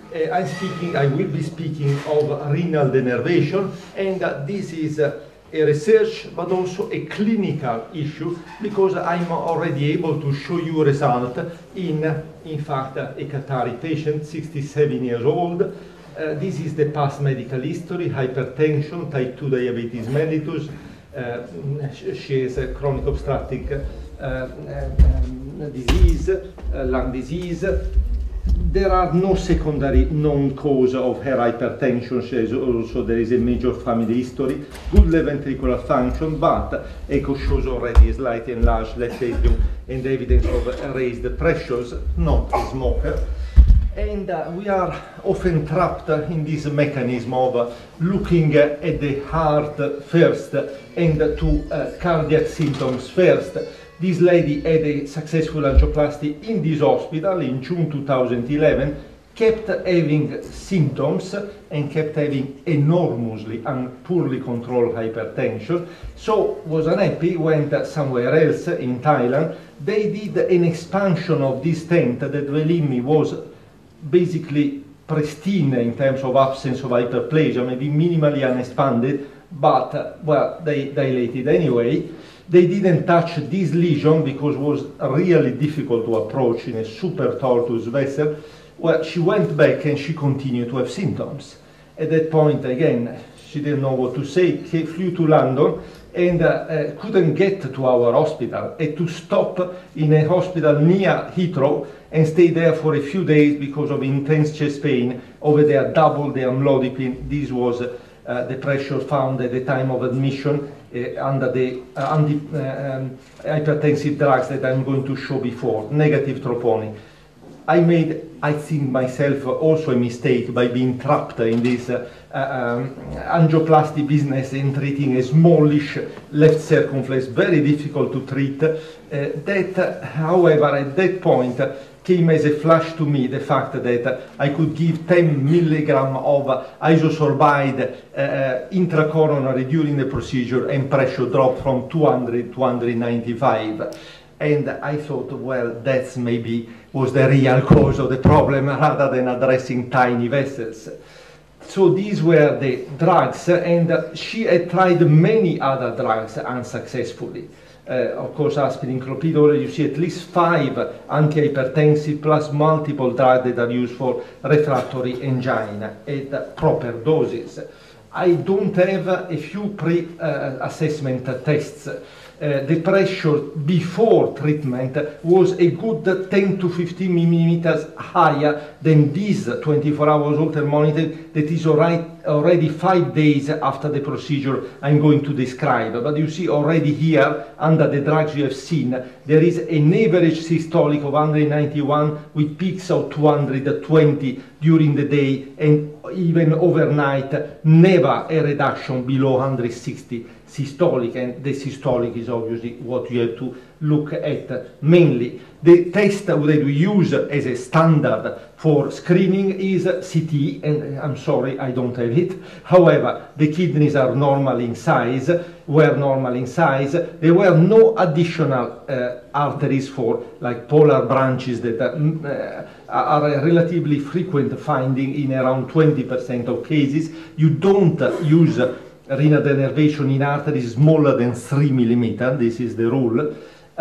I will be speaking of renal denervation, and this is a research but also a clinical issue, because I'm already able to show you result in fact, a Qatari patient, 67 years old. This is the past medical history: hypertension, type 2 diabetes mellitus. She has a chronic obstructive disease, lung disease. There are no secondary known cause of her hypertension. There is a major family history, good left ventricular function, but echo shows already a slightly enlarged left atrium and evidence of raised pressures, not a smoker. And we are often trapped in this mechanism of looking at the heart first and to cardiac symptoms first. This lady had a successful angioplasty in this hospital in June 2011, kept having symptoms and kept having enormously and poorly controlled hypertension. So was unhappy, went somewhere else in Thailand. They did an expansion of this stent that believe me was basically pristine in terms of absence of hyperplasia, maybe minimally unexpanded, but well, they dilated anyway. They didn't touch this lesion because it was really difficult to approach in a super tortuous vessel. Well, she went back and she continued to have symptoms. At that point, again, she didn't know what to say. She flew to London and couldn't get to our hospital. Had to stop in a hospital near Heathrow and stay there for a few days because of intense chest pain. Over there, double the amlodipine. This was the pressure found at the time of admission under the hypertensive drugs that I'm going to show before, negative troponin. I made, I think myself, also a mistake by being trapped in this angioplasty business and treating a smallish left circumflex, very difficult to treat. That, however, at that point came as a flash to me the fact that I could give 10 milligram of isosorbide intracoronary during the procedure and pressure dropped from 200 to 195. And I thought, well, that's maybe was the real cause of the problem rather than addressing tiny vessels. So these were the drugs, and she had tried many other drugs unsuccessfully. Of course, aspirin, clopidogrel, you see at least 5 antihypertensive plus multiple drugs that are used for refractory angina at proper doses. I don't have a few pre-assessment tests. The pressure before treatment was a good 10 to 15 millimeters higher than this 24 hours Holter monitor that is already 5 days after the procedure I'm going to describe. But you see already here, under the drugs you have seen, there is an average systolic of 191 with peaks of 220 during the day, and even overnight, never a reduction below 160 systolic, and the systolic is obviously what you have to look at mainly. The test that we use as a standard for screening is CT, and I'm sorry, I don't have it. However, the kidneys are normal in size, were normal in size. There were no additional arteries for like polar branches that are a relatively frequent finding in around 20% of cases. You don't use renal denervation in arteries smaller than 3 millimeters. This is the rule.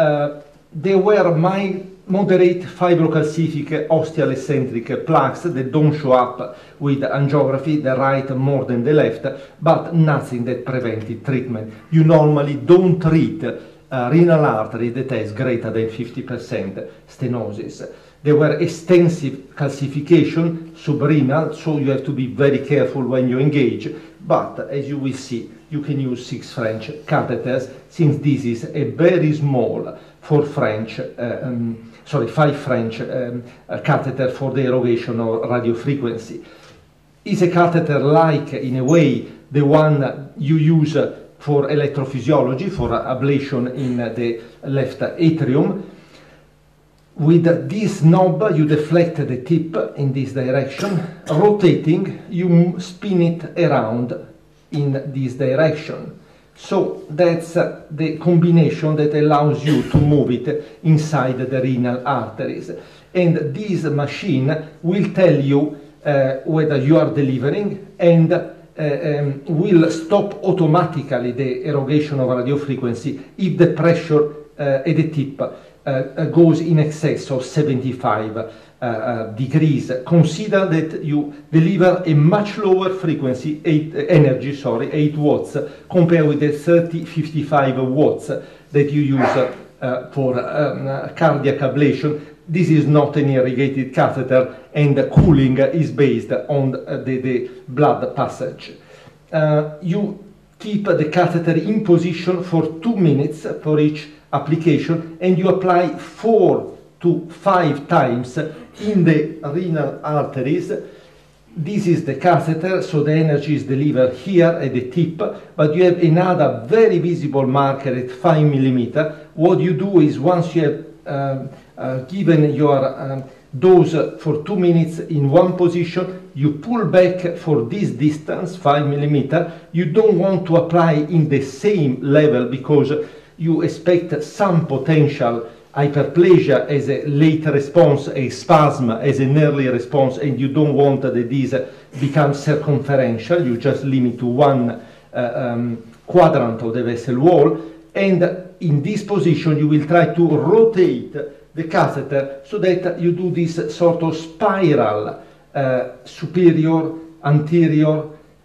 There were moderate fibrocalcific ostial eccentric plaques that don't show up with angiography, the right more than the left, but nothing that prevented treatment. You normally don't treat renal artery that has greater than 50% stenosis. There were extensive calcification subrenal, so you have to be very careful when you engage. But as you will see, you can use 6 French catheters, since this is a very small 5 French catheter for the erogation or radiofrequency. Is a catheter like, in a way, the one you use for electrophysiology, for ablation in the left atrium. With this knob, you deflect the tip in this direction. Rotating, you spin it around in this direction. So that's the combination that allows you to move it inside the renal arteries. And this machine will tell you whether you are delivering, and will stop automatically the erogation of radiofrequency if the pressure at the tip goes in excess of 75 degrees. Consider that you deliver a much lower frequency, energy, 8 watts, compared with the 30-55 watts that you use for cardiac ablation. This is not an irrigated catheter, and the cooling is based on the blood passage. You keep the catheter in position for 2 minutes for each application, and you apply 4 to 5 times in the renal arteries. This is the catheter, so the energy is delivered here at the tip, but you have another very visible marker at 5 millimeter. What you do is, once you have given your dose for 2 minutes in one position, you pull back for this distance, 5 millimeter. You don't want to apply in the same level because you expect some potential hyperplasia as a late response, a spasm as an early response, and you don't want that this becomes circumferential. You just limit to one quadrant of the vessel wall, and in this position you will try to rotate the catheter so that you do this sort of spiral, superior, anterior,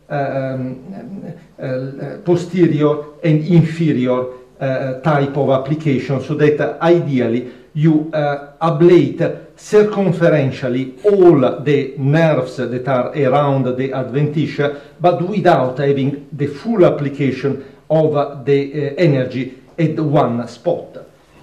posterior and inferior type of application, so that ideally you ablate circumferentially all the nerves that are around the adventitia, but without having the full application of the energy at one spot.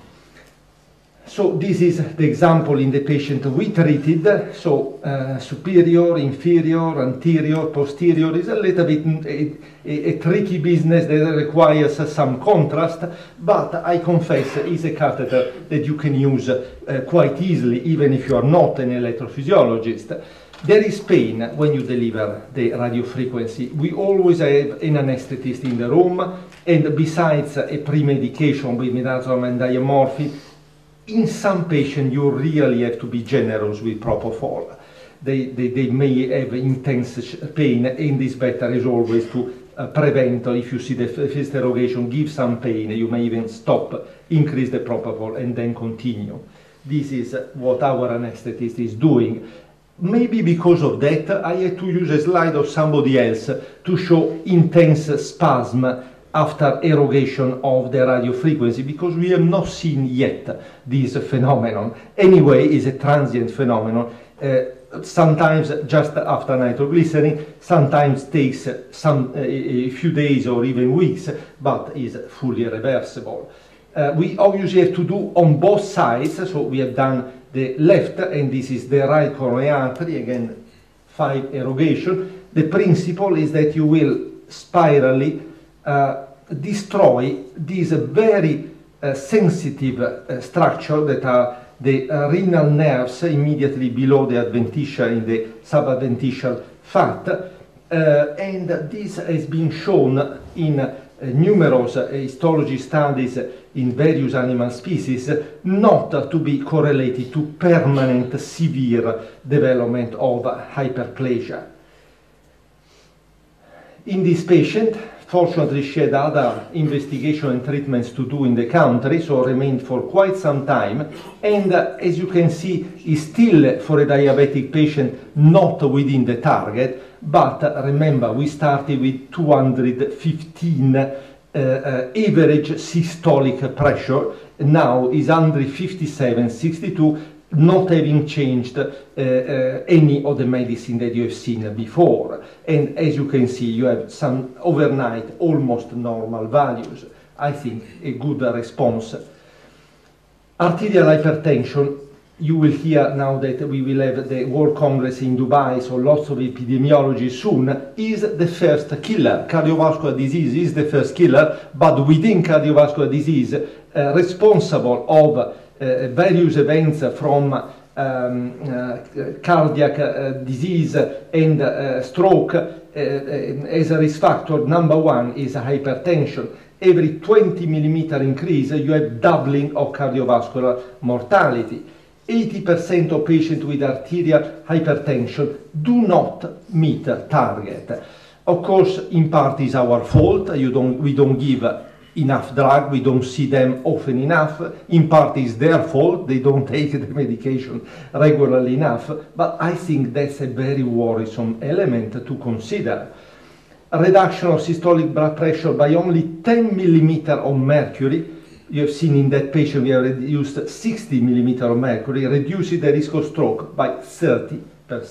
So this is the example in the patient we treated. So superior, inferior, anterior, posterior is a little bit a tricky business that requires some contrast, but I confess is a catheter that you can use quite easily, even if you are not an electrophysiologist. There is pain when you deliver the radiofrequency. We always have an anesthetist in the room, and besides a pre-medication with midazolam and diamorphine, in some patients you really have to be generous with propofol. They may have intense pain, and this better is always to prevent, if you see the first erogation, give some pain. You may even stop, increase the propofol, and then continue. This is what our anesthetist is doing. Maybe because of that, I had to use a slide of somebody else to show intense spasm after erogation of the radiofrequency, because we have not seen yet this phenomenon. Anyway, it's a transient phenomenon. Sometimes just after nitroglycerin, sometimes takes a few days or even weeks, but is fully reversible. We obviously have to do on both sides, so we have done the left, and this is the right coronary artery, again 5 erogation. The principle is that you will spirally destroy these very sensitive structure that are the renal nerves immediately below the adventitia in the subadventitial fat, and this has been shown in numerous histology studies in various animal species not to be correlated to permanent severe development of hyperplasia. In this patient, fortunately, she had other investigation and treatments to do in the country, so remained for quite some time, and as you can see, is still, for a diabetic patient, not within the target, but remember, we started with 215 average systolic pressure, now is under 57, 62, not having changed any of the medicine that you have seen before. And as you can see, you have some overnight almost normal values. I think a good response. Arterial hypertension, you will hear now that we will have the World Congress in Dubai, so lots of epidemiology soon, is the first killer. Cardiovascular disease is the first killer, but within cardiovascular disease, responsible of various events from cardiac disease and stroke, as a risk factor, number 1 is hypertension. Every 20 millimeter increase, you have doubling of cardiovascular mortality. 80% of patients with arterial hypertension do not meet target. Of course, in part is our fault. We don't give enough drug, we don't see them often enough. In part is their fault, they don't take the medication regularly enough. But I think that's a very worrisome element to consider. A reduction of systolic blood pressure by only 10 millimeter of mercury. You have seen in that patient we have reduced 60 millimeter of mercury, reduces the risk of stroke by 30%.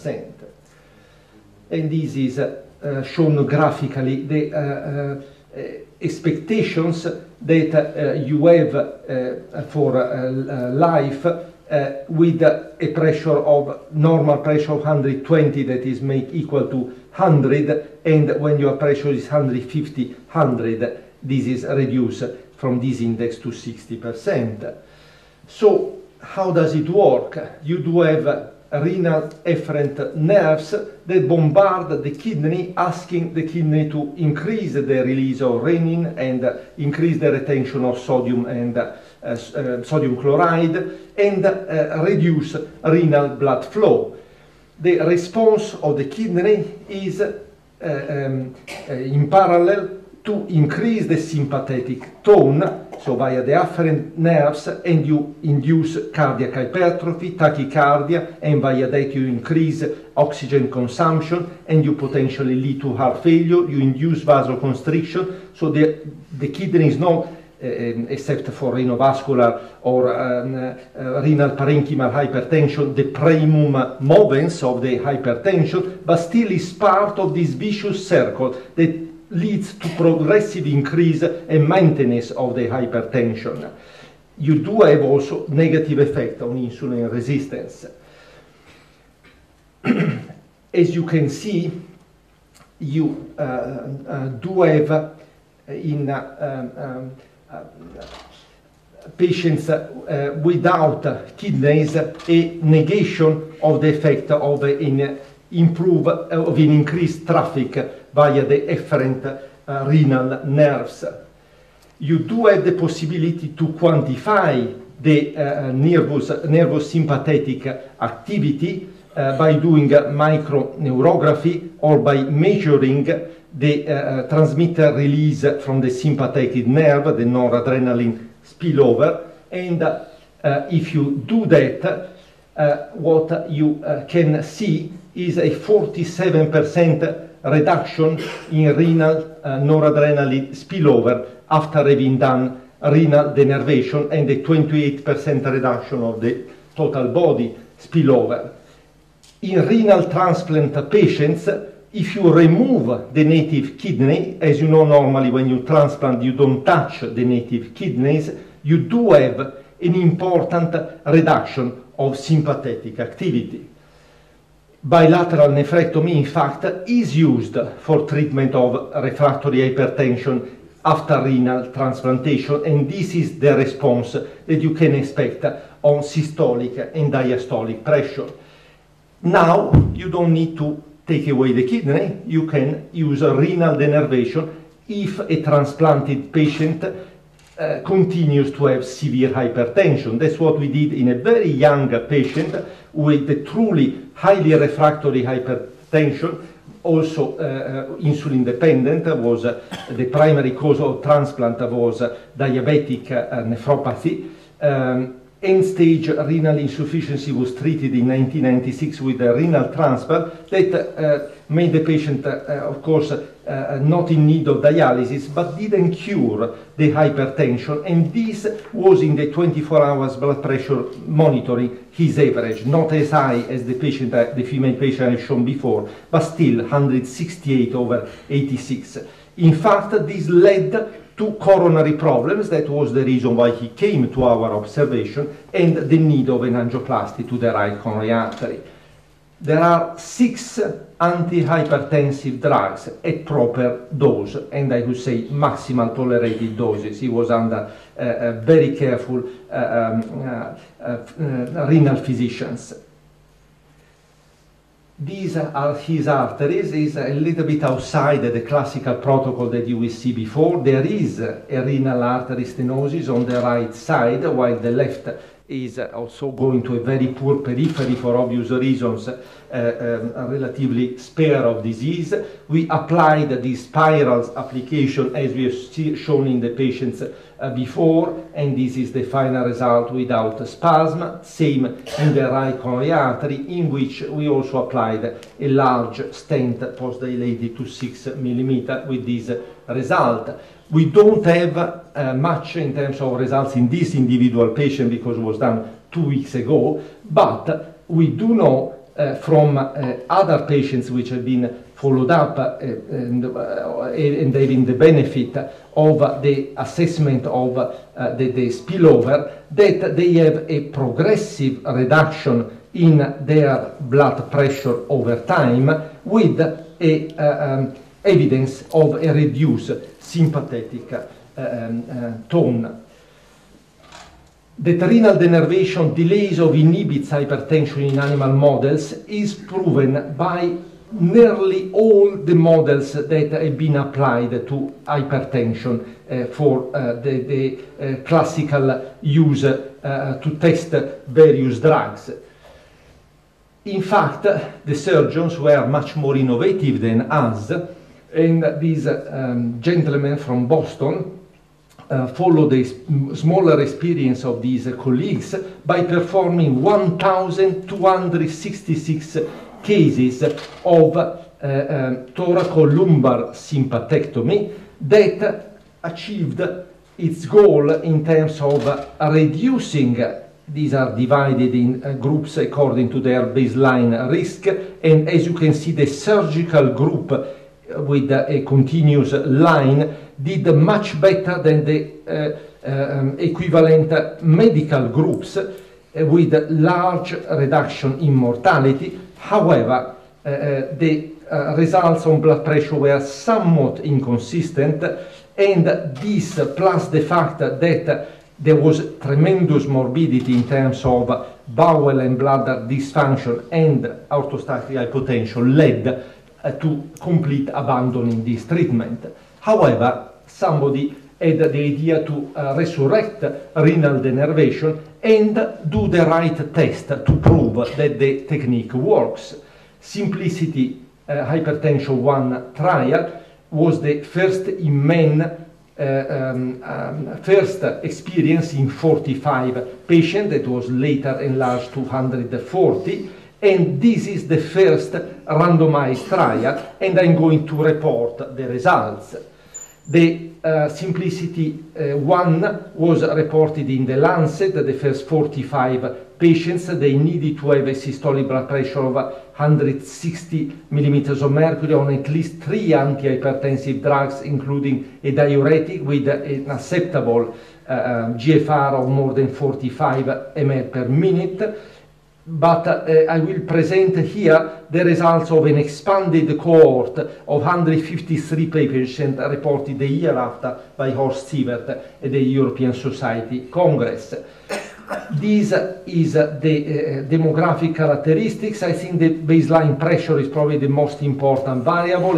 And this is shown graphically, the expectations that you have for life with a pressure of normal pressure of 120 that is make equal to 100, and when your pressure is 150, 100, this is reduced from this index to 60%. So how does it work? You do have renal efferent nerves that bombard the kidney, asking the kidney to increase the release of renin and increase the retention of sodium and sodium chloride, and reduce renal blood flow. The response of the kidney is in parallel to increase the sympathetic tone, so via the afferent nerves, and you induce cardiac hypertrophy, tachycardia, and via that you increase oxygen consumption, and you potentially lead to heart failure, you induce vasoconstriction, so the kidney is not, except for renovascular or renal parenchymal hypertension, the primum movens of the hypertension, but still is part of this vicious circle that leads to progressive increase and maintenance of the hypertension. You do have also negative effect on insulin resistance. As you can see, you do have in patients without kidneys a negation of the effect of an increased traffic via the efferent renal nerves. You do have the possibility to quantify the nervous sympathetic activity by doing microneurography or by measuring the transmitter release from the sympathetic nerve, the noradrenaline spillover, and if you do that, what you can see is a 47% reduction in renal noradrenaline spillover after having done renal denervation, and a 28% reduction of the total body spillover. In renal transplant patients, if you remove the native kidney, as you know, normally when you transplant you don't touch the native kidneys, you do have an important reduction of sympathetic activity. Bilateral nephrectomy, in fact, is used for treatment of refractory hypertension after renal transplantation, and this is the response that you can expect on systolic and diastolic pressure. Now, you don't need to take away the kidney, you can use a renal denervation if a transplanted patient continues to have severe hypertension. That's what we did in a very young patient with a truly highly refractory hypertension, also insulin dependent, was the primary cause of transplant was diabetic nephropathy. End-stage renal insufficiency was treated in 1996 with a renal transplant that made the patient, of course, not in need of dialysis, but didn't cure the hypertension, and this was in the 24 hours blood pressure monitoring, his average, not as high as the patient, the female patient I've shown before, but still 168/86. In fact, this led to coronary problems. That was the reason why he came to our observation, and the need of an angioplasty to the right coronary artery. There are 6 antihypertensive drugs at proper dose, and I would say maximal tolerated doses. He was under very careful renal physicians. These are his arteries. Is a little bit outside the classical protocol that you will see before. There is a renal artery stenosis on the right side, while the left is also going to a very poor periphery for obvious reasons, relatively spare of disease. We applied the spirals application as we have shown in the patients before, and this is the final result without spasm. Same in the right coronary artery, in which we also applied a large stent post-dilated to 6 mm with this result. We don't have much in terms of results in this individual patient because it was done 2 weeks ago, but we do know from other patients which have been followed up and having the benefit of the assessment of the spillover, that they have a progressive reduction in their blood pressure over time with evidence of a reduced sympathetic tone. That renal denervation delays or inhibits hypertension in animal models is proven by nearly all the models that have been applied to hypertension for the classical use to test various drugs. In fact, the surgeons were much more innovative than us, and this gentleman from Boston followed the smaller experience of these colleagues by performing 1,266 cases of thoracolumbar sympathectomy that achieved its goal in terms of reducing. These are divided in groups according to their baseline risk, and as you can see, the surgical group with a continuous line did much better than the equivalent medical groups with large reduction in mortality. However, the results on blood pressure were somewhat inconsistent, and this plus the fact that there was tremendous morbidity in terms of bowel and bladder dysfunction and orthostatic hypotension led to complete abandoning this treatment. However, somebody had the idea to resurrect renal denervation and do the right test to prove that the technique works. Simplicity Hypertension 1 trial was the first in men, first experience in 45 patients that was later enlarged to 140. And this is the first randomized trial, and I'm going to report the results. The Simplicity 1 was reported in the Lancet. The first 45 patients, they needed to have a systolic blood pressure of 160 millimeters of mercury on at least 3 antihypertensive drugs, including a diuretic with an acceptable GFR of more than 45 ml per minute. But I will present here the results of an expanded cohort of 153 patients reported a year after by Horst Sievert at the European Society Congress. This is the demographic characteristics. I think the baseline pressure is probably the most important variable,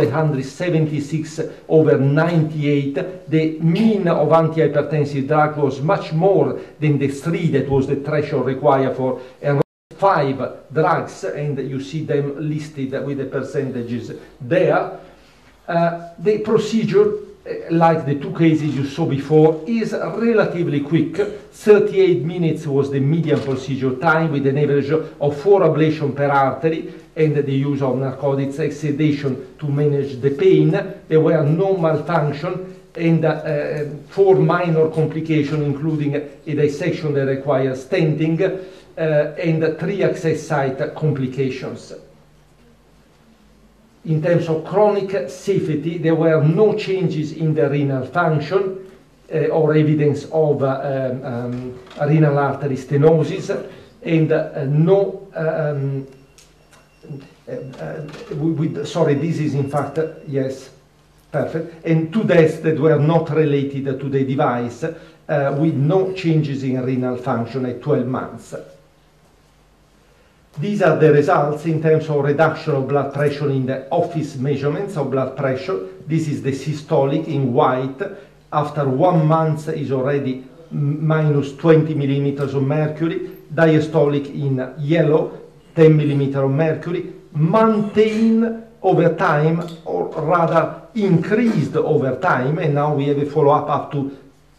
176/98. The mean of antihypertensive drug was much more than the 3 that was the threshold required for 5 drugs, and you see them listed with the percentages there. The procedure, like the 2 cases you saw before, is relatively quick. 38 minutes was the median procedure time, with an average of 4 ablations per artery and the use of narcotics and sedation to manage the pain. There were no malfunction and 4 minor complications, including a dissection that requires stenting, and 3 access site complications. In terms of chronic safety, there were no changes in the renal function or evidence of renal artery stenosis, and no, sorry, this is in fact, yes, perfect, and 2 deaths that were not related to the device, with no changes in renal function at 12 months. These are the results in terms of reduction of blood pressure in the office measurements of blood pressure. This is the systolic in white. After 1 month is already minus 20 millimeters of mercury, diastolic in yellow, 10 millimeters of mercury, maintained over time, or rather increased over time, and now we have a follow-up up to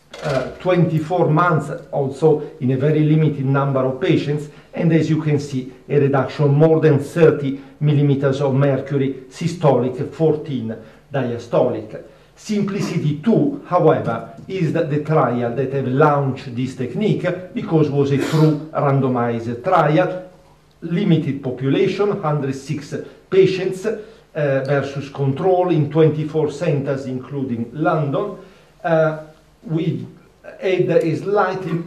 24 months, also in a very limited number of patients, and as you can see, a reduction more than 30 millimeters of mercury systolic, 14 diastolic. Simplicity 2, however, is the trial that have launched this technique because it was a true randomized trial, limited population, 106 patients versus control in 24 centers, including London. We had a slightly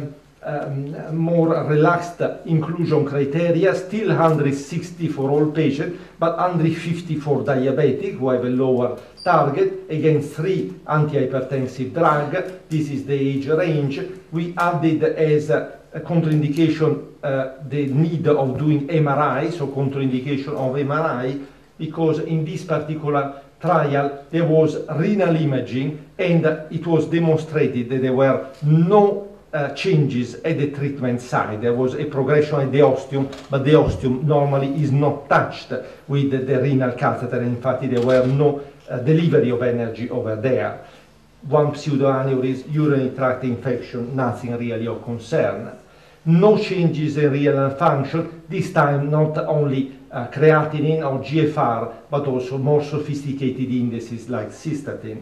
more relaxed inclusion criteria, still 160 for all patients, but 150 for diabetic who have a lower target, against 3 antihypertensive drugs. This is the age range. We added as a contraindication the need of doing MRI, so contraindication of MRI, because in this particular trial there was renal imaging and it was demonstrated that there were no changes at the treatment site. There was a progression at the ostium, but the ostium normally is not touched with the renal catheter. In fact, there were no delivery of energy over there. One pseudoaneurysm, urinary tract infection, nothing really of concern. No changes in renal function, this time not only creatinine or GFR, but also more sophisticated indices like cystatin.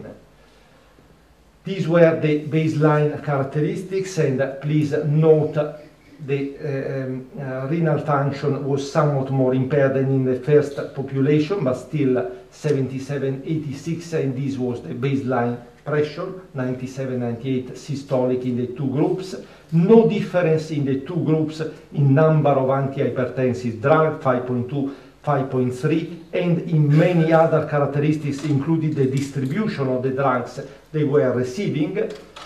These were the baseline characteristics, and please note the renal function was somewhat more impaired than in the first population, but still 77-86, and this was the baseline pressure, 97-98 systolic in the two groups. No difference in the two groups in number of antihypertensive drugs, 5.2, 5.3, and in many other characteristics, including the distribution of the drugs they were receiving.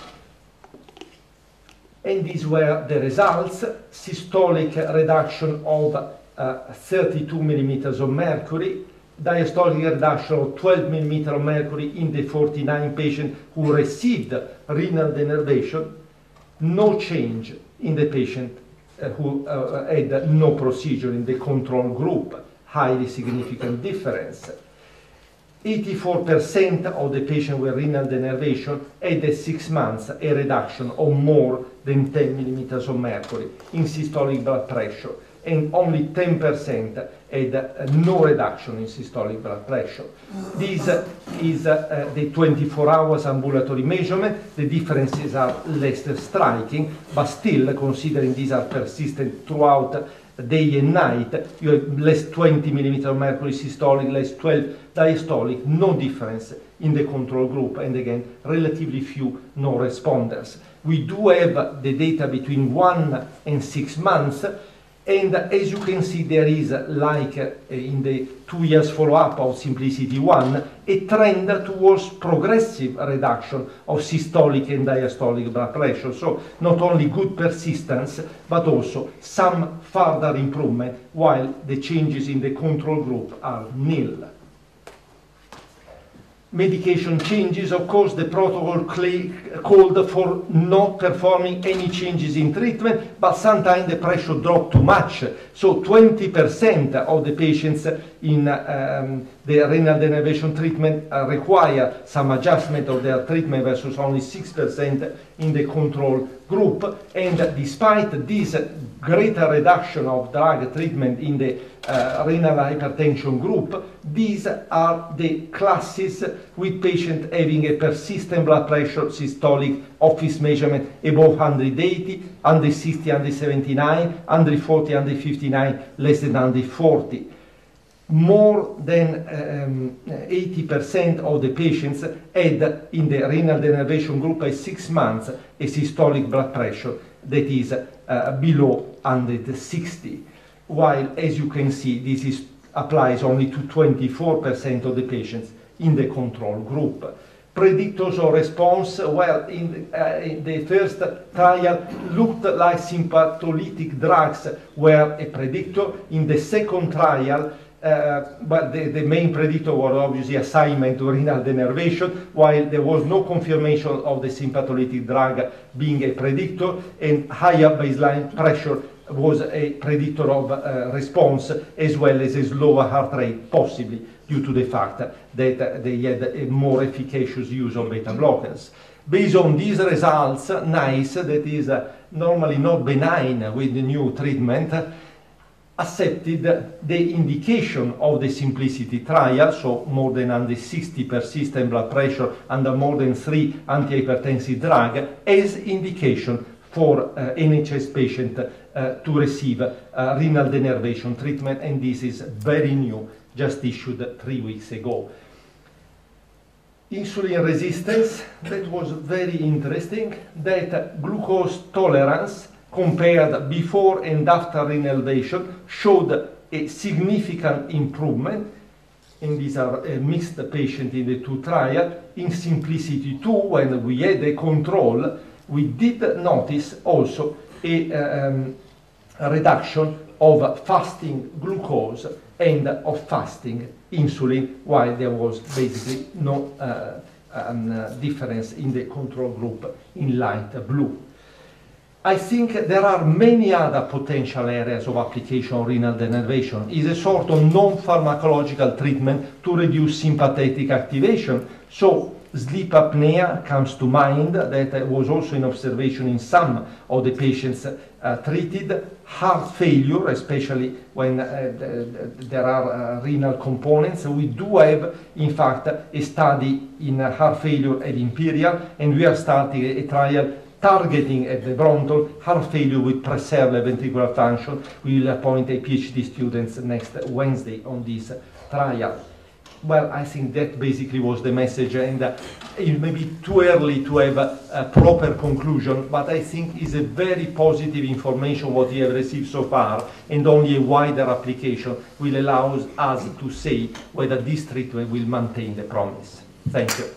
And these were the results: systolic reduction of 32 millimeters of mercury, diastolic reduction of 12 millimeters of mercury in the 49 patients who received renal denervation, no change in the patient who had no procedure in the control group, highly significant difference. 84% of the patients with renal denervation had at 6 months a reduction of more than 10 millimeters of mercury in systolic blood pressure, and only 10% had no reduction in systolic blood pressure. This is the 24 hours ambulatory measurement. The differences are less striking, but still, considering these are persistent throughout day and night, you have less 20 millimeters of mercury systolic, less 12 diastolic, no difference in the control group, and again, relatively few no responders. We do have the data between 1 and 6 months, and as you can see, there is, like in the 2 years follow-up of Simplicity 1, a trend towards progressive reduction of systolic and diastolic blood pressure. So not only good persistence, but also some further improvement, while the changes in the control group are nil. Medication changes, of course, the protocol called for not performing any changes in treatment, but sometimes the pressure dropped too much. So 20% of the patients in the renal denervation treatment require some adjustment of their treatment versus only 6% in the control group. And despite this greater reduction of drug treatment in the renal hypertension group, these are the classes with patients having a persistent blood pressure systolic office measurement above 180, 160, 179, 140, 159, less than 140. More than 80% of the patients had in the renal denervation group at 6 months a systolic blood pressure that is below 160. While, as you can see, this applies only to 24% of the patients in the control group. Predictors of response, well, in the first trial looked like symptolytic drugs were a predictor. In the second trial, but the main predictor was obviously assignment to renal denervation, while there was no confirmation of the sympatholytic drug being a predictor, and higher baseline pressure was a predictor of response, as well as a slower heart rate, possibly due to the fact that they had a more efficacious use of beta blockers. Based on these results, NICE, that is normally not benign with the new treatment, accepted the indication of the Simplicity trial, so more than under 60 persistent blood pressure under more than 3 antihypertensive drugs, as indication for NHS patient to receive renal denervation treatment, and this is very new, just issued 3 weeks ago. Insulin resistance, that was very interesting, that glucose tolerance compared before and after renervation showed a significant improvement, and these are mixed patients in the 2 trials. In Simplicity 2, when we had a control, we did notice also a reduction of fasting glucose and of fasting insulin, while there was basically no difference in the control group in light blue. I think there are many other potential areas of application of renal denervation. It's a sort of non-pharmacological treatment to reduce sympathetic activation. So sleep apnea comes to mind, that was also an observation in some of the patients treated. Heart failure, especially when there are renal components. We do have, in fact, a study in heart failure at Imperial, and we are starting a trial targeting at the Brompton heart failure with preserved ventricular function. We will appoint a PhD student next Wednesday on this trial. Well, I think that basically was the message, and it may be too early to have a proper conclusion, but I think it's a very positive information what we have received so far, and only a wider application will allow us to say whether this treatment will maintain the promise. Thank you.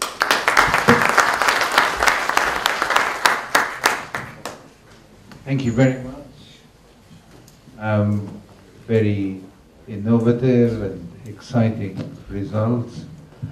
Thank you very much. Very innovative and exciting results.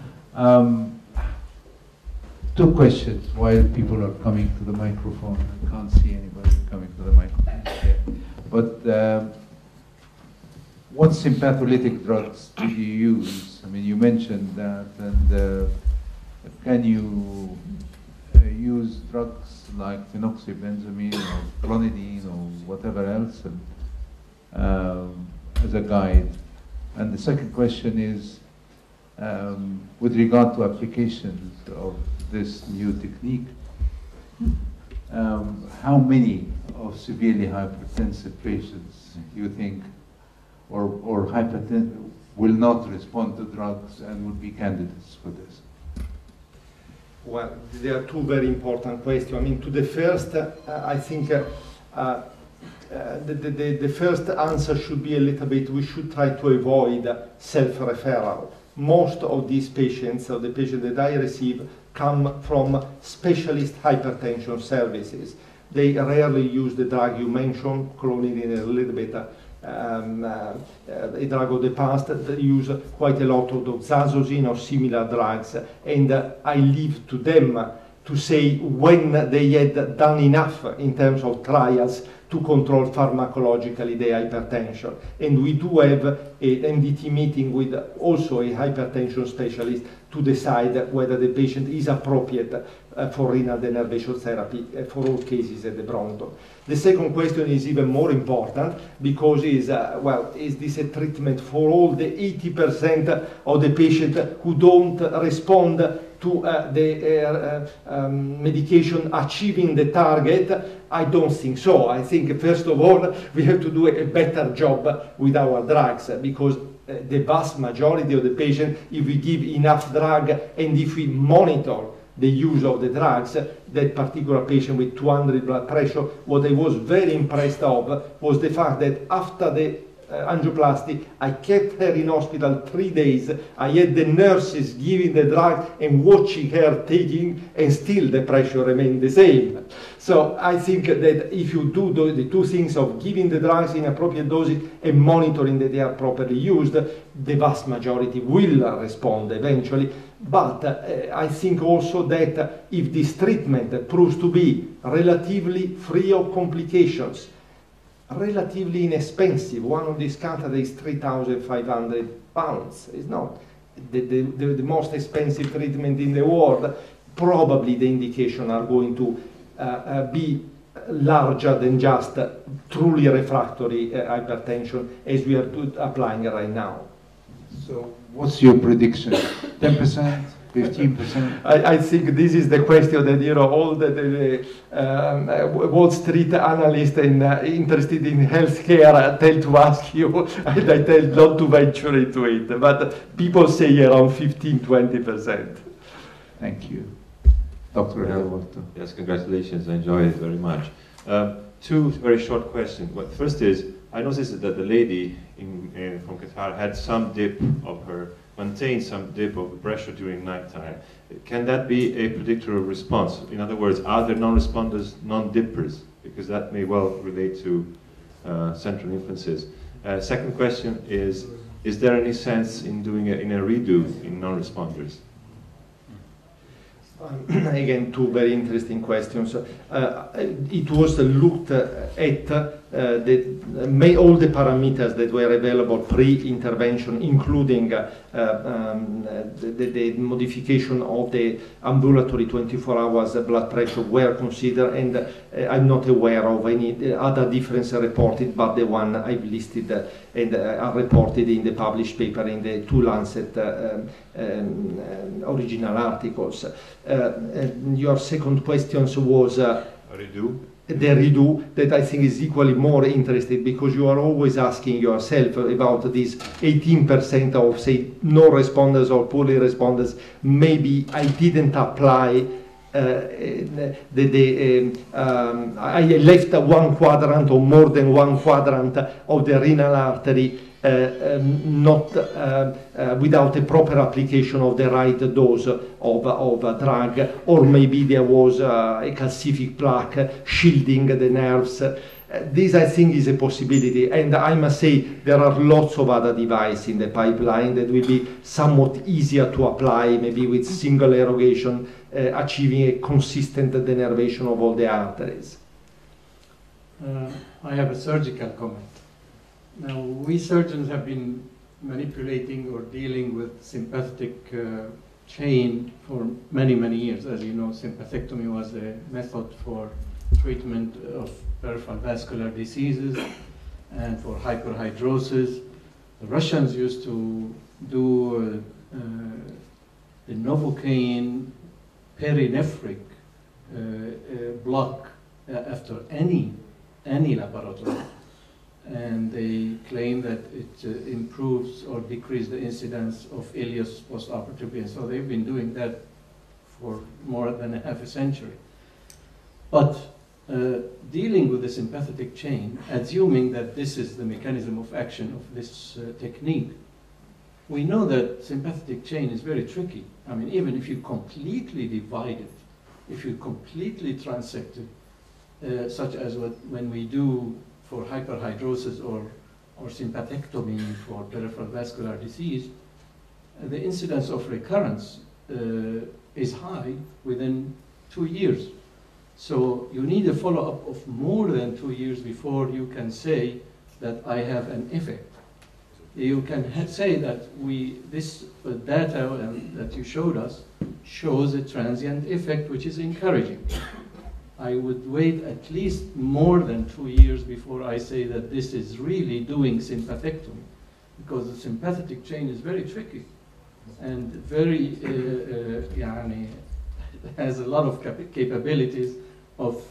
2 questions while people are coming to the microphone. I can't see anybody coming to the microphone yet. But what sympatholytic drugs do you use? I mean, you mentioned that, and can you use drugs like phenoxybenzamine or clonidine or whatever else as a guide? And the second question is, with regard to applications of this new technique, how many of severely hypertensive patients you think, or hypertensive, will not respond to drugs and would be candidates for this? Well, there are 2 very important questions. I mean, to the first, I think the first answer should be a little bit, we should try to avoid self-referral. Most of these patients, or the patients that I receive, come from specialist hypertension services. They rarely use the drug you mentioned, clonidine, a little bit a drug of the past. They use quite a lot of doxazosine or similar drugs, and I leave to them to say when they had done enough in terms of trials to control pharmacologically the hypertension. And we do have an MDT meeting with also a hypertension specialist to decide whether the patient is appropriate for renal denervation therapy for all cases at the Brompton. The second question is even more important, because is this a treatment for all the 80% of the patients who don't respond to the medication achieving the target? I don't think so. I think, first of all, we have to do a better job with our drugs, because the vast majority of the patients, if we give enough drug and if we monitor the use of the drugs, that particular patient with 200 blood pressure, what I was very impressed of was the fact that after the angioplasty. I kept her in hospital 3 days. I had the nurses giving the drug and watching her taking, and still the pressure remained the same. So I think that if you do the two things of giving the drugs in appropriate doses and monitoring that they are properly used, the vast majority will respond eventually. But I think also that if this treatment proves to be relatively free of complications, relatively inexpensive, one of these catheters is £3,500. It's not the most expensive treatment in the world. Probably the indications are going to be larger than just truly refractory hypertension as we are applying right now. So what's your prediction? 10%? 15%? I think this is the question that, you know, all the Wall Street analysts and interested in healthcare tell to ask you, and I tell not to venture into it. But people say around 15–20%. Thank you. Dr. Alberto. Yes, congratulations. I enjoy it very much. Two very short questions. Well, first is, I noticed that the lady from Qatar had some dip of her, maintained some dip of the pressure during nighttime. Can that be a predictor of response? In other words, are there non-responders, non-dippers? Because that may well relate to central infancies. Second question is there any sense in doing it in a redo in non-responders? Again, two very interesting questions. It was looked at all the parameters that were available pre-intervention, including the modification of the ambulatory 24 hours blood pressure were considered, and I'm not aware of any other difference reported but the one I've listed and are reported in the published paper in the 2 Lancet original articles. Your second question was Redo? The redo, that I think is equally more interesting, because you are always asking yourself about this 18% of, say, no responders or poorly responders. Maybe I didn't apply I left one quadrant or more than one quadrant of the renal artery not without a proper application of the right dose of a drug, or maybe there was a calcific plaque shielding the nerves. This, I think, is a possibility, and I must say there are lots of other devices in the pipeline that will be somewhat easier to apply, maybe with single irrigation, achieving a consistent denervation of all the arteries. I have a surgical comment. Now, we surgeons have been manipulating or dealing with sympathetic chain for many, many years. As you know, sympathectomy was a method for treatment of peripheral vascular diseases and for hyperhidrosis. The Russians used to do the Novocaine perinephric block after any laboratory, and they claim that it improves or decreases the incidence of ileus postoperatively, and so they've been doing that for more than half a century. But dealing with the sympathetic chain, assuming that this is the mechanism of action of this technique, we know that sympathetic chain is very tricky. I mean, even if you completely divide it, if you completely transect it, such as when we do for hyperhidrosis or sympathectomy for peripheral vascular disease, the incidence of recurrence is high within 2 years. So you need a follow-up of more than 2 years before you can say that I have an effect. You can say that this data that you showed us shows a transient effect, which is encouraging. I would wait at least more than 2 years before I say that this is really doing sympathectomy, because the sympathetic chain is very tricky and very has a lot of capabilities of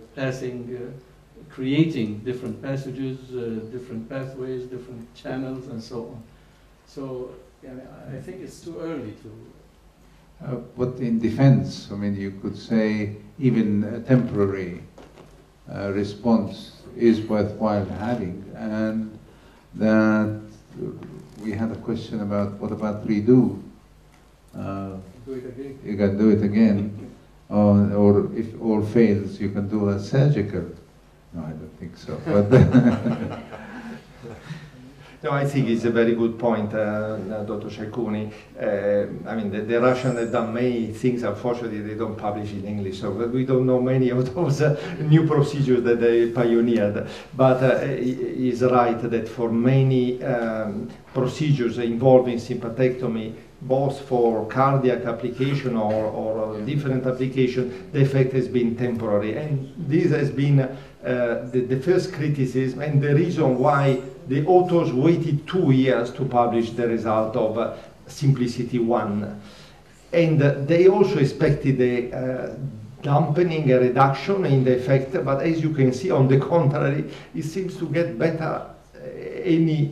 creating different passages, different pathways, different channels, and so on. So I think it's too early to... But in defense, I mean, you could say even a temporary response is worthwhile having, and that we had a question about what about redo? Do it again. You can do it again, or if all fails, you can do a surgical. No, I don't think so. But no, I think it's a very good point, Dr. Ciacconi. I mean, the Russians have done many things. Unfortunately, they don't publish in English, so we don't know many of those new procedures that they pioneered. But he's right that for many procedures involving sympathectomy, both for cardiac application or different application, the effect has been temporary. And this has been the first criticism and the reason why the authors waited 2 years to publish the result of Simplicity 1. And they also expected a dampening, a reduction in the effect, but as you can see, on the contrary, it seems to get better any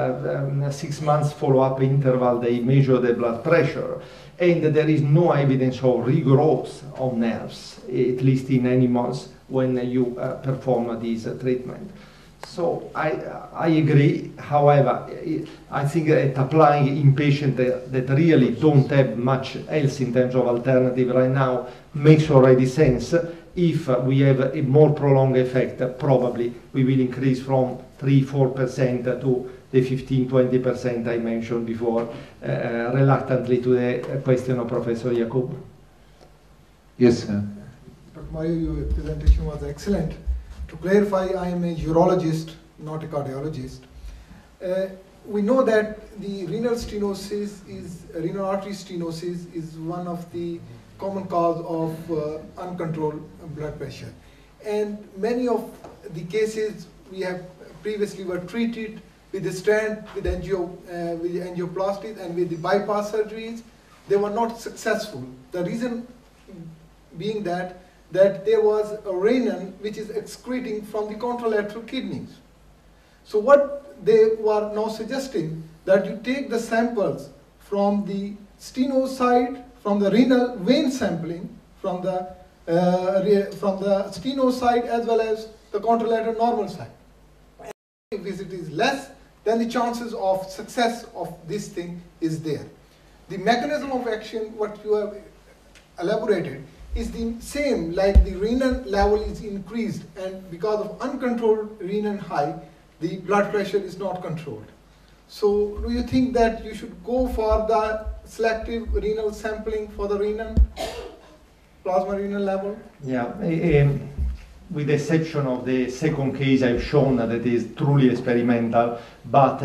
6 months follow-up interval. They measure the blood pressure, and there is no evidence of regrowth of nerves, at least in animals, when you perform this treatment. So I agree. However, I think that applying in patients that really don't have much else in terms of alternative right now makes already sense. If we have a more prolonged effect, probably we will increase from 3-4% to the 15-20% I mentioned before, reluctantly to the question of Professor Yakub. yes, sir. Dr. Mario, your presentation was excellent. To clarify, I am a urologist, not a cardiologist. We know that the renal artery stenosis is one of the common cause of uncontrolled blood pressure. And many of the cases we have previously were treated with the stent, with angioplasties and with the bypass surgeries. They were not successful. The reason being that there was a renin which is excreting from the contralateral kidneys. So what they were now suggesting, that you take the samples from the steno side, from the renal vein sampling, from the steno side as well as the contralateral normal side. If it is less, then the chances of success of this thing is there. The mechanism of action, what you have elaborated, is the same, like the renin level is increased, and because of uncontrolled renin high, the blood pressure is not controlled. So do you think that you should go for the selective renal sampling for the renin, plasma renal level? Yeah, with the exception of the second case I've shown that is truly experimental, but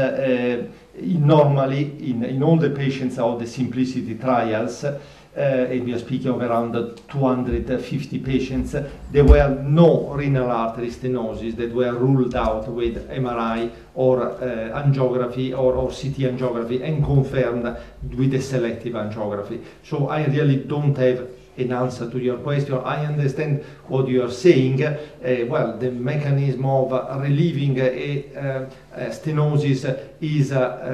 normally in all the patients of the Simplicity trials, and we are speaking of around 250 patients, there were no renal artery stenosis that were ruled out with MRI or angiography or CT angiography and confirmed with the selective angiography. So I really don't have an answer to your question. I understand what you are saying. Well, the mechanism of relieving stenosis is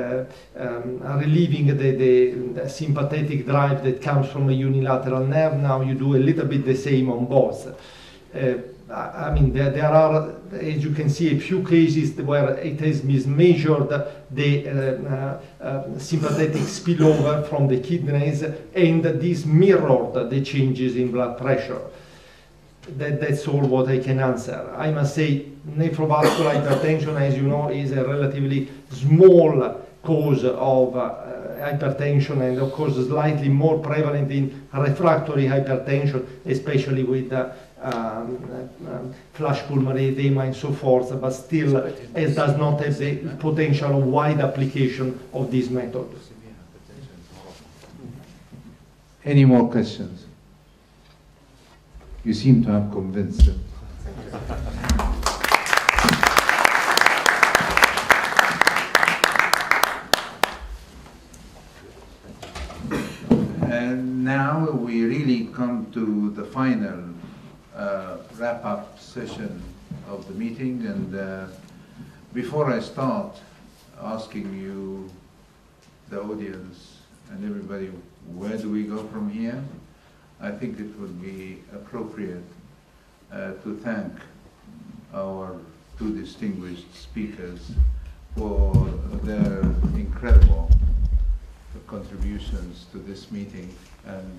relieving the sympathetic drive that comes from a unilateral nerve. Now you do a little bit the same on both. I mean, there are, as you can see, a few cases where it has mismeasured the sympathetic spillover from the kidneys, and this mirrored the changes in blood pressure. That's all what I can answer. I must say, neprovascular hypertension, as you know, is a relatively small cause of hypertension, and of course slightly more prevalent in refractory hypertension, especially with flash pulmonary edema and so forth, but still it does not have the potential of wide application of this method. Any more questions? You seem to have convinced them. And now we really come to the final wrap-up session of the meeting, and before I start asking you, the audience and everybody, where do we go from here, I think it would be appropriate to thank our two distinguished speakers for their incredible contributions to this meeting. And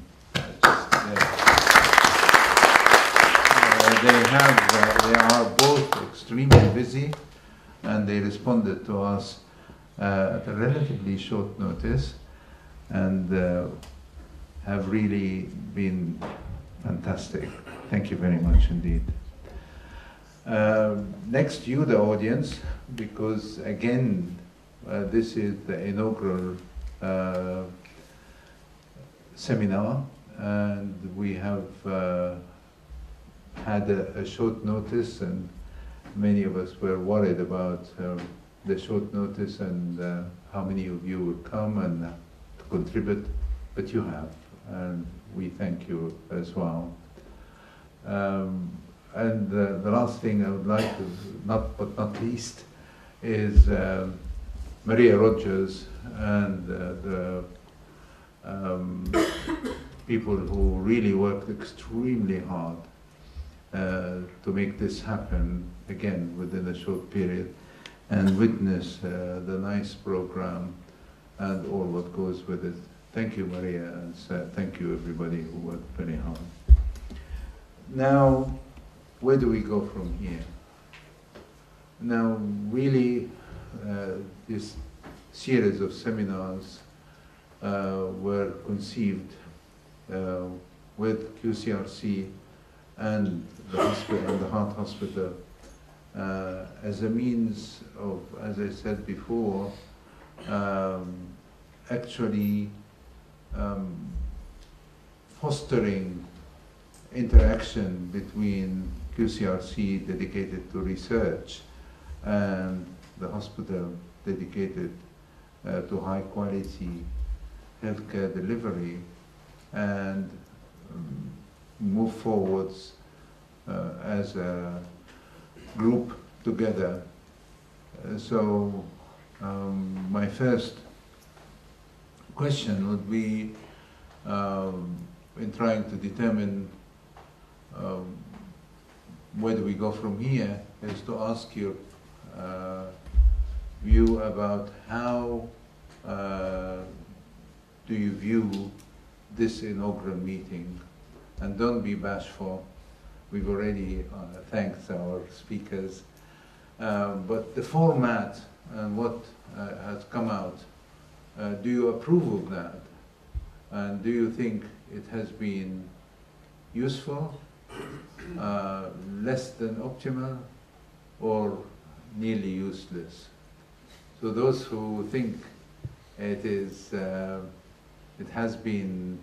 they are both extremely busy, and they responded to us at a relatively short notice, and have really been fantastic. Thank you very much indeed. Next, you, the audience, because again, this is the inaugural seminar, and we have had a short notice, and many of us were worried about the short notice and how many of you would come and to contribute, but you have, and we thank you as well. And the last thing I would like to, not least, is Maria Rogers and the people who really worked extremely hard to make this happen, again, within a short period, and witness the nice program and all what goes with it. Thank you, Maria, and thank you, everybody who worked very hard. Now, where do we go from here? Now, really, this series of seminars were conceived with QCRC and the hospital and the Heart Hospital as a means of, as I said before, actually fostering interaction between QCRC dedicated to research and the hospital dedicated to high quality healthcare delivery, and move forwards as a group together. So my first question would be, in trying to determine where do we go from here, is to ask your view about how do you view this inaugural meeting. And don't be bashful. We've already thanked our speakers. But the format and what has come out, do you approve of that? And do you think it has been useful, less than optimal, or nearly useless? So those who think it is, it has been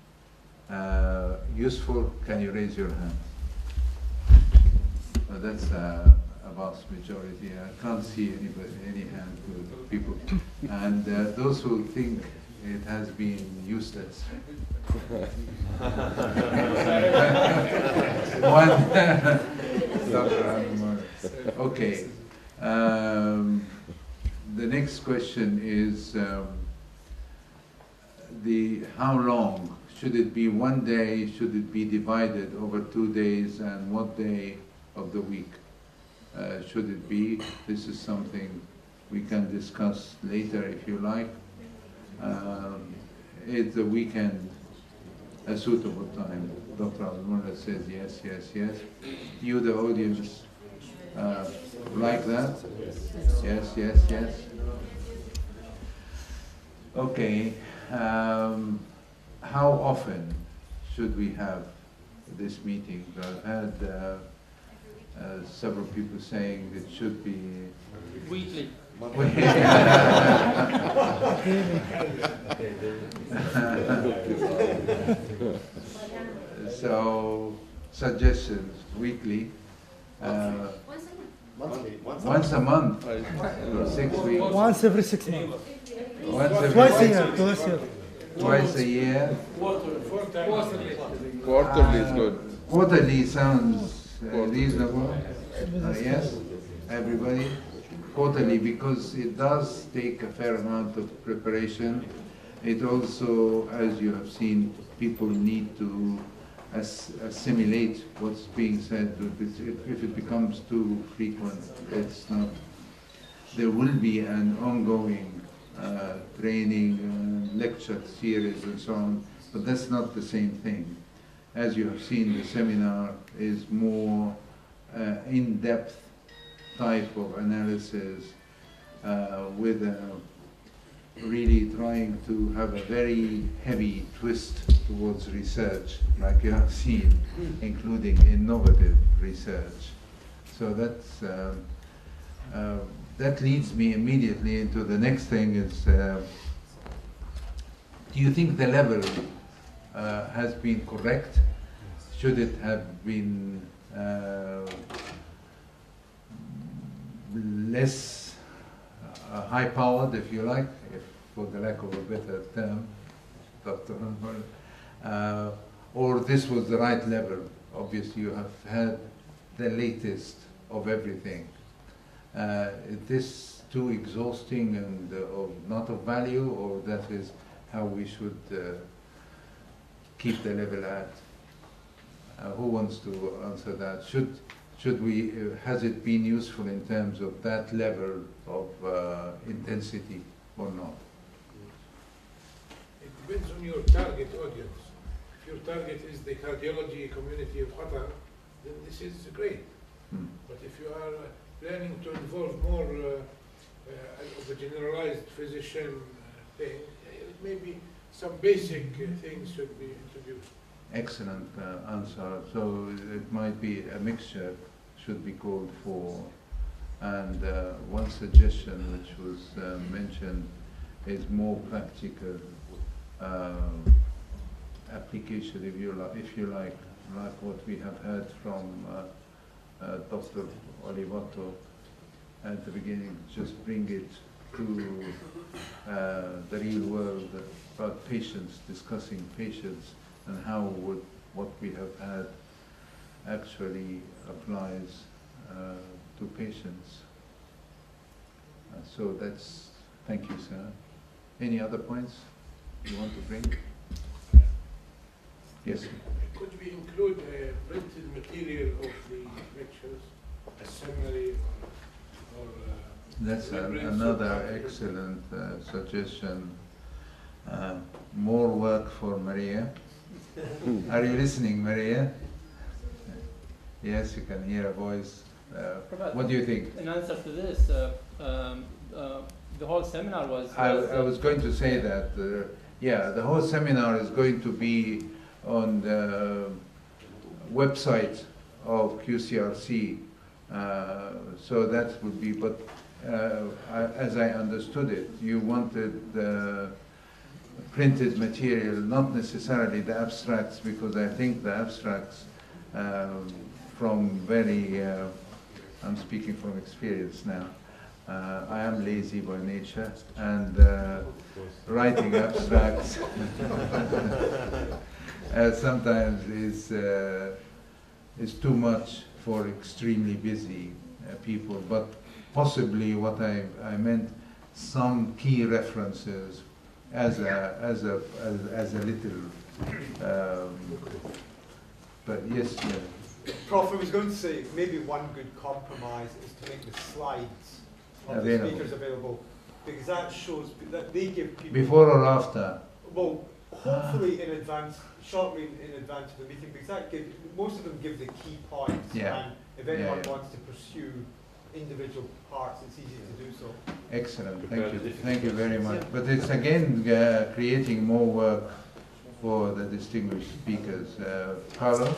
useful, can you raise your hand? That's a vast majority. I can't see any hand with people. And those who think it has been useless. One. Okay. The next question is how long? Should it be one day? Should it be divided over 2 days? And what day of the week should it be? This is something we can discuss later if you like. Is the weekend a suitable time? Dr. Al-Mullah says yes, yes, yes. You, the audience, like that? Yes, yes, yes. Okay. How often should we have this meeting? I've had several people saying it should be weekly. So, suggestions, weekly. Once a month. For 6 weeks. Once every 6 months. Twice a year. Twice a year. Quarterly is good. Quarterly sounds reasonable. Yes, everybody. Quarterly, because it does take a fair amount of preparation. It also, as you have seen, people need to assimilate what's being said. If it becomes too frequent, it's not. there will be an ongoing training, lecture series and so on, but that's not the same thing. As you have seen, the seminar is more in-depth type of analysis with really trying to have a very heavy twist towards research, like you have seen, including innovative research. So that's that leads me immediately into the next thing is, do you think the level has been correct? Should it have been less high-powered, if you like, if for the lack of a better term, Dr. Renal, or this was the right level? Obviously, you have had the latest of everything. Is this too exhausting and not of value, or that is how we should keep the level at? Who wants to answer that? Should we? Has it been useful in terms of that level of intensity or not? It depends on your target audience. If your target is the cardiology community of Qatar, then this is great. But if you are planning to involve more of a generalized physician thing, maybe some basic things should be introduced. Excellent answer. So it might be a mixture should be called for. And one suggestion which was mentioned is more practical application, if you like what we have heard from Dr. Olivato at the beginning. Just bring it to the real world about patients, discussing patients, and how what we have had actually applies to patients. So that's, thank you, sir. Any other points you want to bring? Yes, sir. Could we include printed material of the lectures, a summary or that's another excellent suggestion. More work for Maria. Are you listening, Maria? Yes, you can hear a voice. What do you think? In answer to this, the whole seminar was... I was going to say that, yeah, the whole seminar is going to be on the website of QCRC. So that would be, but as I understood it, you wanted the printed material, not necessarily the abstracts, because I think the abstracts from very, I'm speaking from experience now, I am lazy by nature, and writing abstracts sometimes is too much for extremely busy people. But possibly what I meant, some key references as a little, but yes. Prof, I was going to say maybe one good compromise is to make the slides of the speakers available, because that shows that they give people before or after. Well, hopefully in advance, shortly in advance of the meeting, because that most of them give the key points, and if anyone wants to pursue individual parts, it's easy to do so. Excellent, thank you very much. But it's again creating more work for the distinguished speakers. Carlo?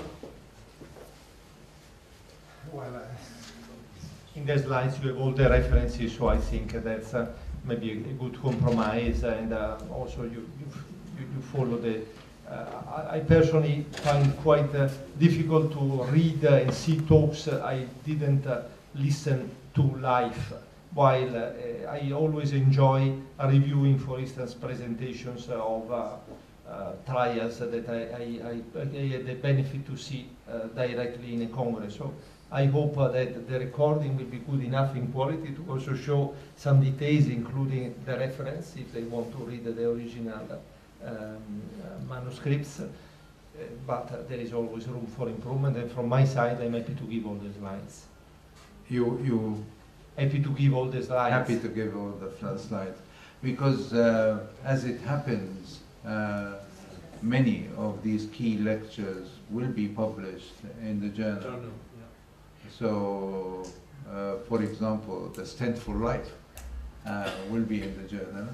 Well, in the slides you have all the references, so I think that's maybe a good compromise, and also you follow the... I personally find quite difficult to read and see talks I didn't listen to live, while I always enjoy reviewing, for instance, presentations of trials that I had the benefit to see directly in a congress. So I hope that the recording will be good enough in quality to also show some details, including the reference, if they want to read the original manuscripts. But there is always room for improvement, and from my side, I'm happy to give all the slides. You happy to give all the slides. Happy to give all the slides. Because as it happens, many of these key lectures will be published in the journal. So, for example, the Stent for Life will be in the journal.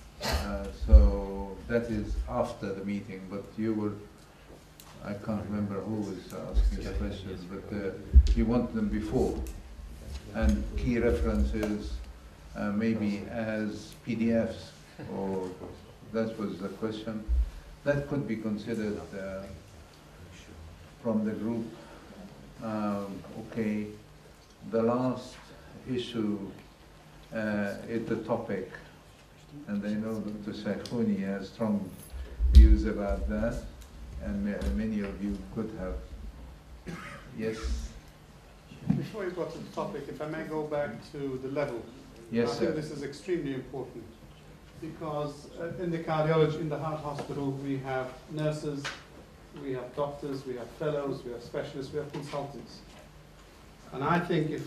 So that is after the meeting, but you will, I can't remember who was asking the questions, but you want them before. And key references, maybe as PDFs, or that was the question. That could be considered from the group. Okay, the last issue is the topic, and I know Dr. Shaikhuni has strong views about that, and many of you could have. Yes? Before you go to the topic, if I may go back to the level. Yes, I think this is extremely important, because in the cardiology, in the heart hospital, we have nurses, we have doctors, we have fellows, we have specialists, we have consultants. And I think if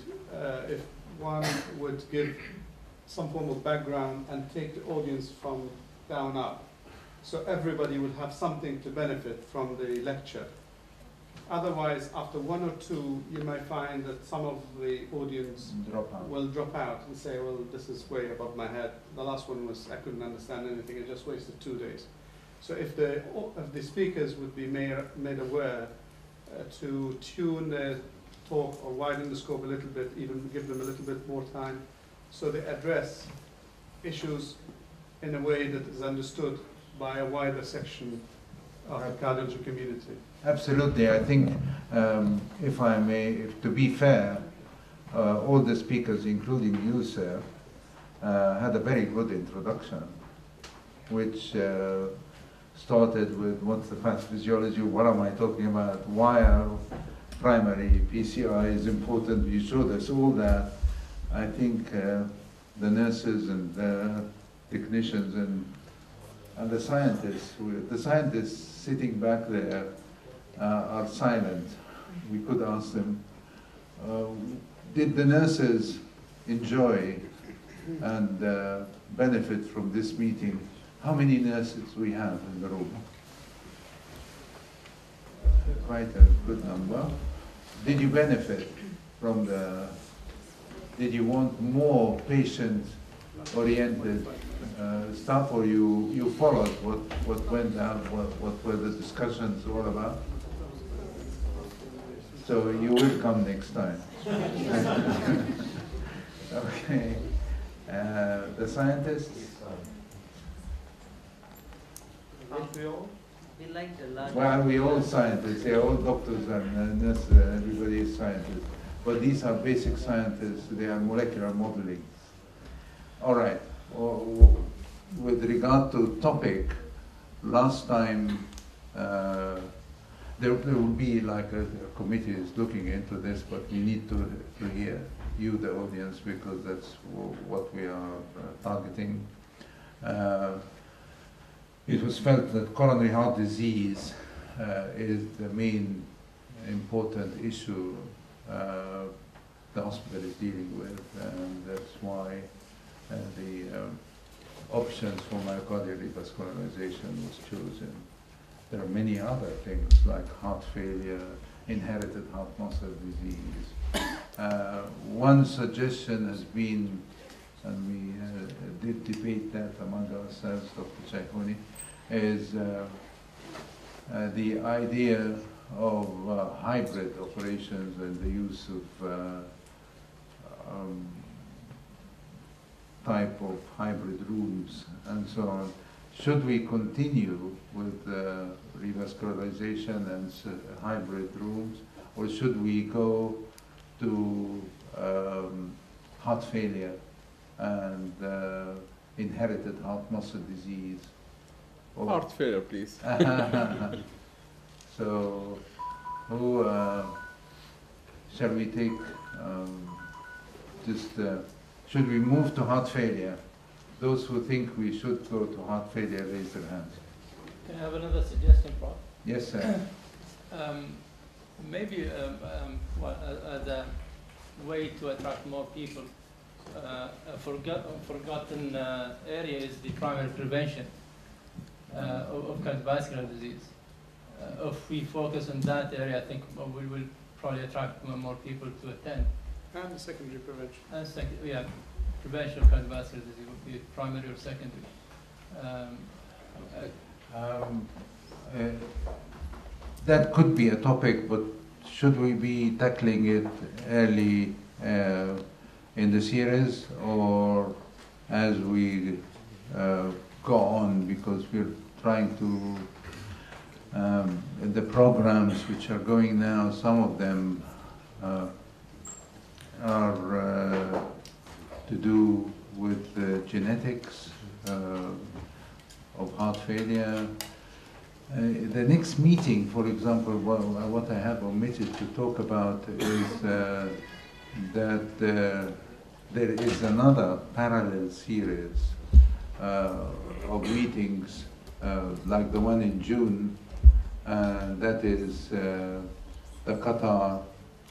one would give some form of background and take the audience from down up, so everybody would have something to benefit from the lecture. Otherwise, after one or two, you might find that some of the audience will drop out and say, well, this is way above my head. The last one was, I couldn't understand anything, I just wasted 2 days. So if the speakers would be made aware to tune their talk or widen the scope a little bit, even give them a little bit more time, so they address issues in a way that is understood by a wider section of the cardiology community. Absolutely. I think, if I may, to be fair, all the speakers, including you, sir, had a very good introduction, which started with what's the pathophysiology, what am I talking about, why are primary PCI is important, you showed us all that. I think the nurses and the technicians and the scientists sitting back there are silent. We could ask them, did the nurses enjoy and benefit from this meeting? How many nurses we have in the room? Quite a good number. Did you benefit from did you want more patient-oriented stuff, or you followed what went down, what were the discussions all about? So you will come next time. Okay. The scientists? We like the large. Well, we all scientists, they're all doctors and nurses, everybody is scientists. But these are basic scientists, they are molecular modeling. All right. With regard to topic, last time there will be like a committee is looking into this, but we need to hear you, the audience, because that's what we are targeting. It was felt that coronary heart disease is the main important issue the hospital is dealing with, and that's why the options for myocardial revascularization was chosen. There are many other things like heart failure, inherited heart muscle disease. One suggestion has been, and we did debate that among ourselves, Dr. Shaikhuni, is the idea of hybrid operations and the use of type of hybrid rooms and so on. Should we continue with revascularization and hybrid rooms, or should we go to heart failure and inherited heart muscle disease? Heart failure, please. So, who shall we take? Should we move to heart failure? Those who think we should go to heart failure, raise their hands. Can I have another suggestion, Prof? Yes, sir. Maybe well, as a way to attract more people. A forgotten area is the primary prevention of cardiovascular disease. If we focus on that area, I think we will probably attract more people to attend. And the secondary prevention. And yeah, prevention of cardiovascular disease would be primary or secondary. That could be a topic, but should we be tackling it early in the series, or as we go on, because we're trying to, the programs which are going now, some of them are to do with genetics of heart failure. The next meeting, for example, what I have omitted to talk about is that there is another parallel series of meetings like the one in June, that is the Qatar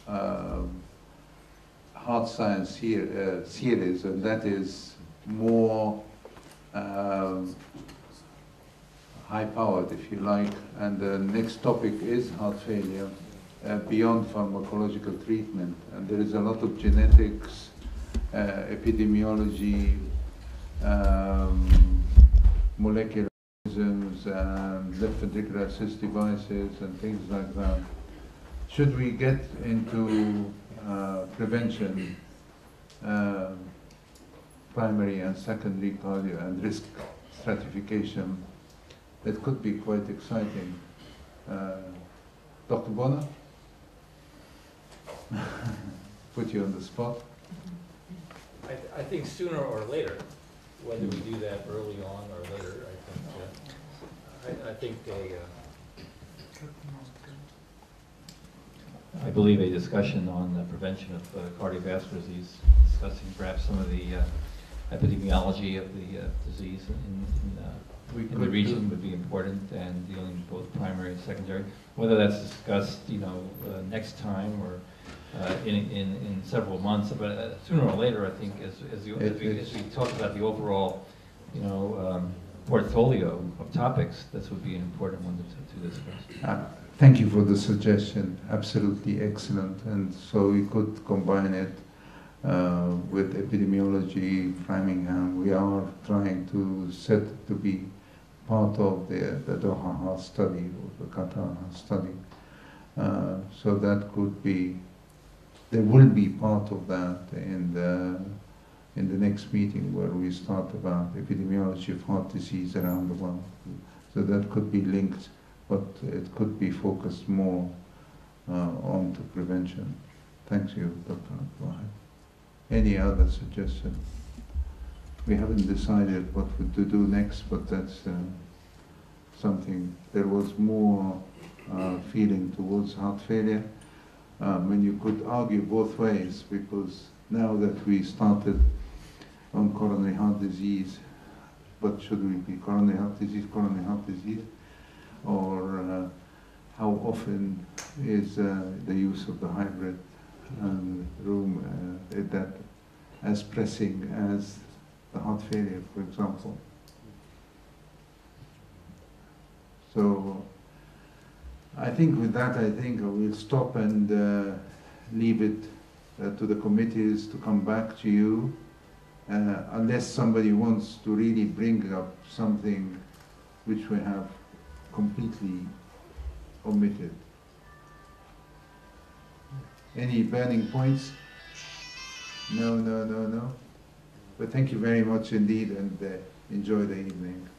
Heart Science series, and that is more high-powered, if you like, and the next topic is heart failure beyond pharmacological treatment. And there is a lot of genetics, epidemiology, molecular organisms, and left ventricular assist devices, and things like that. Should we get into prevention, primary and secondary cardio, and risk stratification, that could be quite exciting. Dr. Bonner? Put you on the spot. I think sooner or later, whether we do that early on or later, I think I believe a discussion on the prevention of cardiovascular disease, discussing perhaps some of the epidemiology of the disease in the region would be important, and dealing with both primary and secondary. Whether that's discussed, next time or in several months, but sooner or later, I think, as we talk about the overall, portfolio of topics, this would be an important one to discuss. Thank you for the suggestion. Absolutely excellent. And so we could combine it with epidemiology, Framingham. We are trying to set to be part of the Doha Heart Study or the Qatar Heart Study. So that could be, there will be part of that in the next meeting where we start about epidemiology of heart disease around the world. So that could be linked, but it could be focused more on to prevention. Thank you, Dr. Abdullah. Any other suggestion? We haven't decided what to do next, but that's something. There was more feeling towards heart failure, when you could argue both ways, because now that we started on coronary heart disease, but should we be coronary heart disease, or how often is the use of the hybrid room that as pressing as the heart failure, for example. So I think with that, I think I will stop and leave it to the committees to come back to you, unless somebody wants to really bring up something which we have completely omitted. Any burning points? No. But thank you very much indeed, and enjoy the evening.